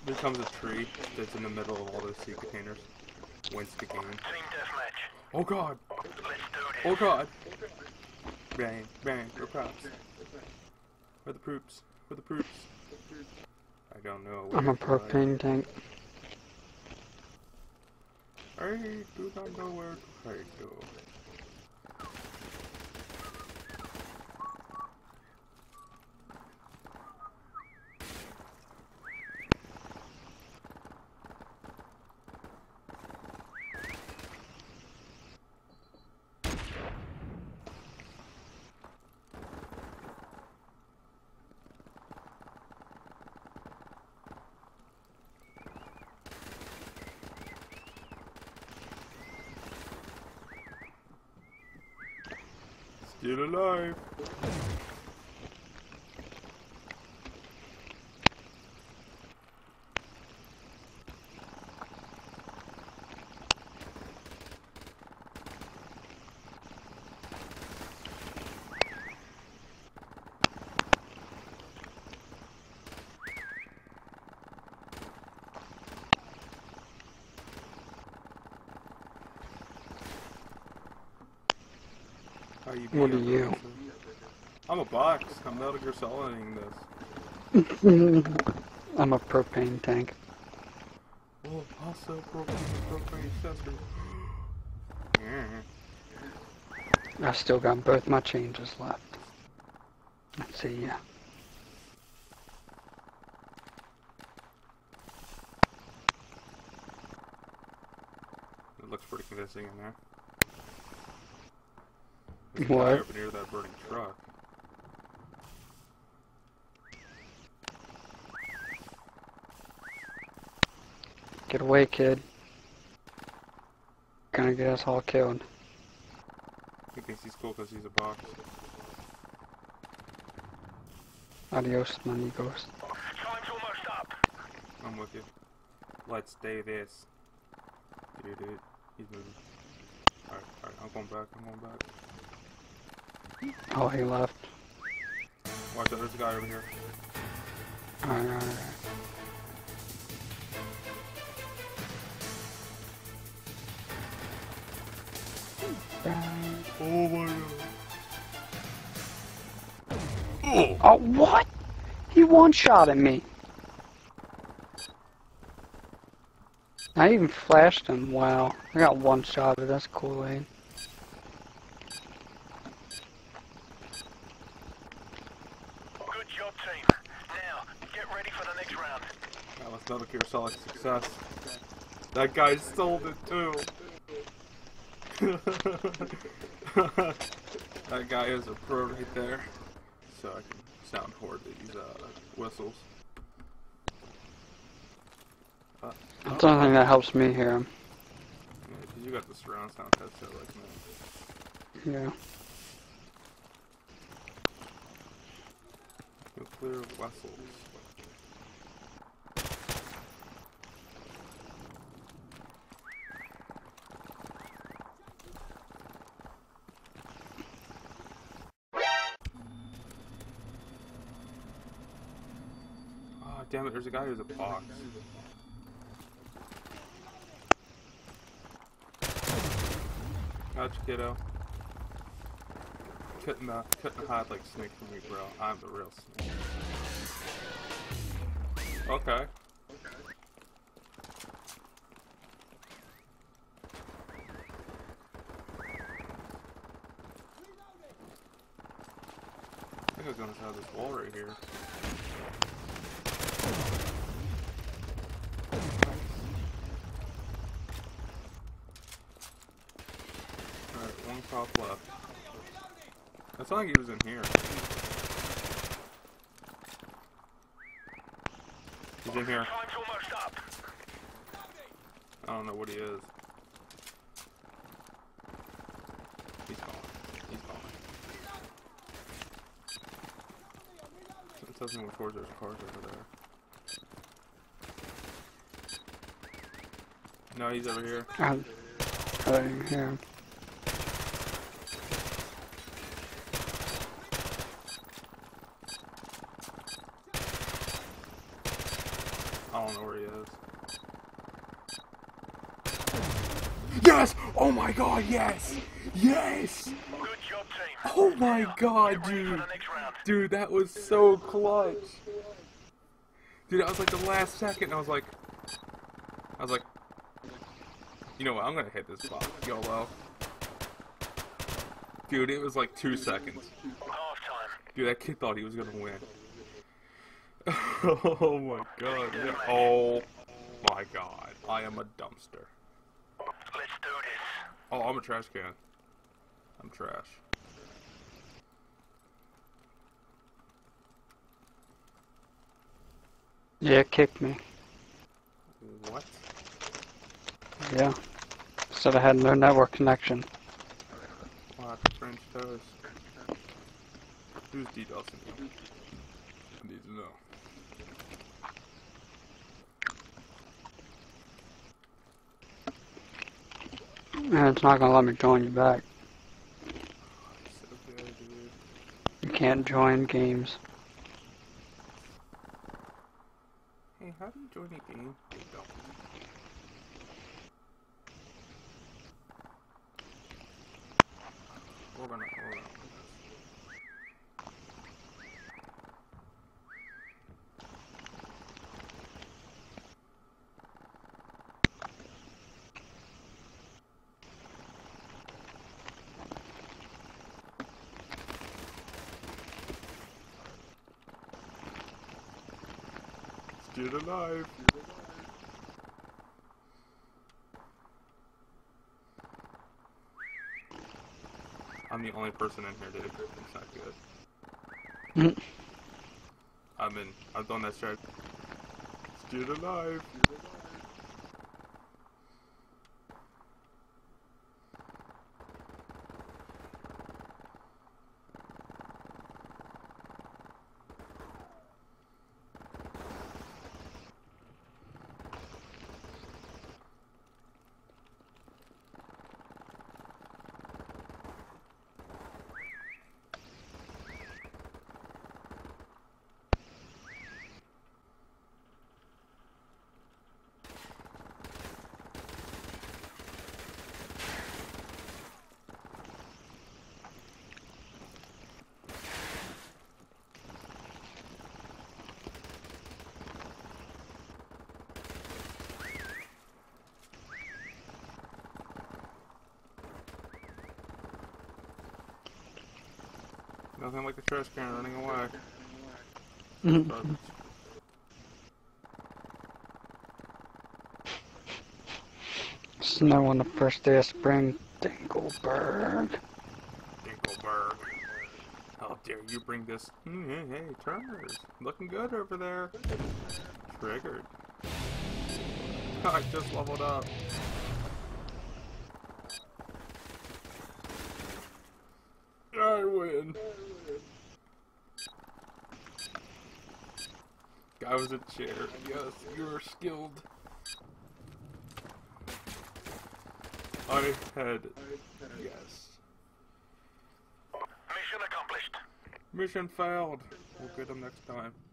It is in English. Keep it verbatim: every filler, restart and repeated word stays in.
There comes a tree that's in the middle of all those sea containers. Winston game. Team deathmatch. Oh god! Let's do this. Oh god! Bang, bang, for props. Where the proops? Where the proops? I don't know. I'm a propane tank. I do not know where to hide though. Still alive. How you What are being, you? Rosa? I'm a box. I'm Metal Gear Soliding this. I'm a propane tank. Oh, also propane, propane sensor. Yeah. I still got both my changes left. Let's see ya. It looks pretty convincing in there. There's a What? guy over near that burning truck. Get away, kid. Gonna get us all killed. He thinks he's cool because he's a box. Adios, money ghost. Time's almost up. I'm with you. Let's do this. Dude, dude. He's moving. Alright, alright. I'm going back. I'm going back. Oh, he left. Watch out. There's a guy over here. Alright, alright. Oh my god. Oh! Oh, what? He one-shotted me. I even flashed him. Wow. I got one-shotted. That's cool, eh? Good job, team. Now, get ready for the next round. That was Metal Gear Solid success. That guy stole it too. That guy is a pro right there. So I can sound horde these uh, whistles. Uh, That's the only thing that helps me hear him. Yeah, 'cause you got the surround sound headset like me. Yeah. Nuclear vessels. Oh, damn it, there's a guy who's a box. Gotcha, kiddo. Couldn't, uh, couldn't hide like Snake from me, bro. I'm the real Snake. Okay. I think I was gonna try this wall right here. Alright, one cop left. It's not like he was in here. He's in here. Time's almost up. I don't know what he is. He's gone. He's gone. It tells me what towards there's cars over there. No, he's over here. I, I didn't even hear him. I don't know where he is. Yes! Oh my god, yes! Yes! Good job, team. Oh my Now, god, get ready for dude! the next round. Dude, that was so clutch! Dude, that was like the last second, I was like... I was like... You know what, I'm gonna hit this spot. YOLO. Dude, it was like two seconds. Half time. Dude, that kid thought he was gonna win. Oh my god. Yeah. Oh my god. I am a dumpster. Let's do this. Oh, I'm a trash can. I'm trash. Yeah, it kicked me. What? Yeah. Said I had no network connection. What? French toast. Who's DDoSing you? I need to know. And it's not gonna let me join you back. So good, dude. You can't join games. Hey, how do you join a game? You don't. We're gonna, we're gonna. Still alive. I'm the only person in here, dude. It's not good. Mm. I'm in. I've done that strat. Still alive. Nothing like a trash can running away. Mhm. Garbage. Snow on the first day of spring. Dingleberg. Dinkelberg. How dare you bring this? Hmm, hey, hey, Turner's looking good over there. Triggered. I just leveled up. I win. Guy was a chair. Yes, you're skilled. I had yes. Mission accomplished. Mission failed. We'll get him next time.